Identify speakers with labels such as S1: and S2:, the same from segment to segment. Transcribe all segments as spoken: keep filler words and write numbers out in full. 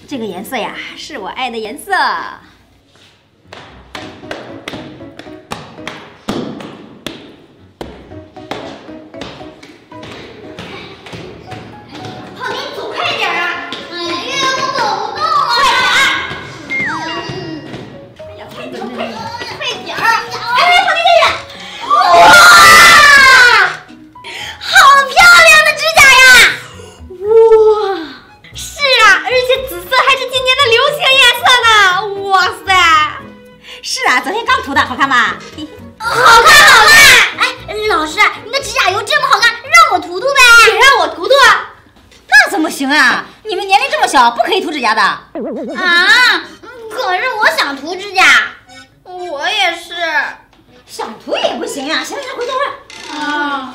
S1: 这个颜色呀，是我爱的颜色。
S2: 胖妞，你走快点啊！哎呀，月月，我走不动了。快点！哎呀，快点，快点，快点！哎，胖妞，月月，哇！
S1: 昨天刚涂的，好看吗？
S2: 好看，好看！哎，老师，你的指甲油这么好看，让我涂涂呗。
S1: 你让我涂涂？那怎么行啊？你们年龄这么小，不可以涂指甲的。啊？
S2: 可是我想涂指甲。我也是。
S1: 想涂也不行呀、啊！行了，回座位。啊。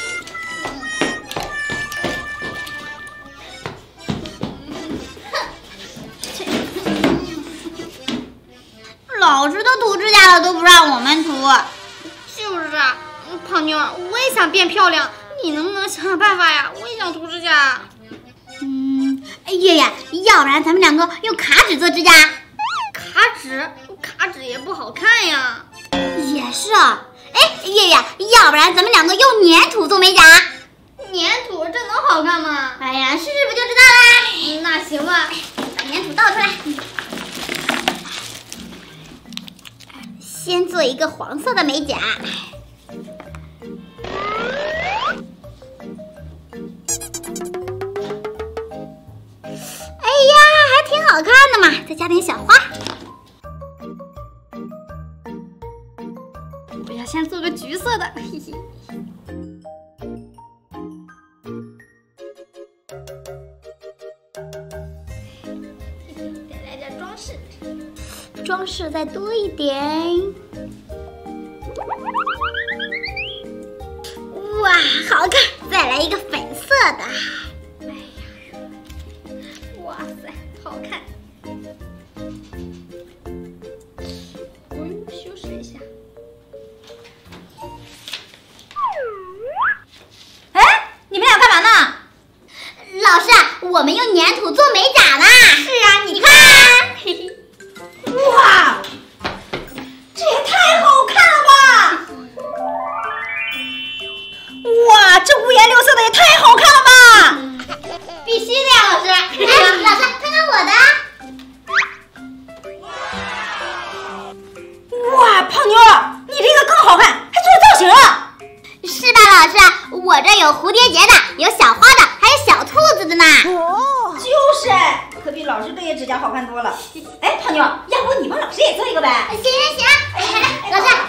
S2: 老师都涂指甲了，都不让我们涂。就是啊，胖妞，我也想变漂亮，你能不能想想办法呀？我也想涂指甲。嗯，月月，要不然咱们两个用卡纸做指甲。卡纸？卡纸也不好看呀。也是啊。哎，月月，要不然咱们两个用粘土做美甲。粘土这能好看吗？哎呀，试试不就知道啦。嗯、那行吧，把粘土倒出来。 先做一个黄色的美甲，哎呀，还挺好看的嘛！再加点小花。我要先做个橘色的，嘿嘿。再来点装饰。 装饰再多一点，哇，好看！再来一个粉色的，哎呀，哇塞，好看！嗯，修饰一下。
S1: 哎，你们俩干嘛呢？
S2: 老师，我们用粘土做美甲呢。是啊，你看。嘿嘿。
S1: 哇，这也太好看了吧！哇，这五颜六色的也太好看了吧！
S2: 嗯、必须的呀，老师。哎，老师，看看我的。
S1: 哇，胖妞，你这个更好看，还做造型了。
S2: 是吧，老师？我这有蝴蝶结的，有小花的，还有小兔子的呢。
S1: 哦，就是，可比老师这些指甲好看多了。哎，胖妞，要不你帮老师也做一个呗？
S2: 行行行，来来，老师。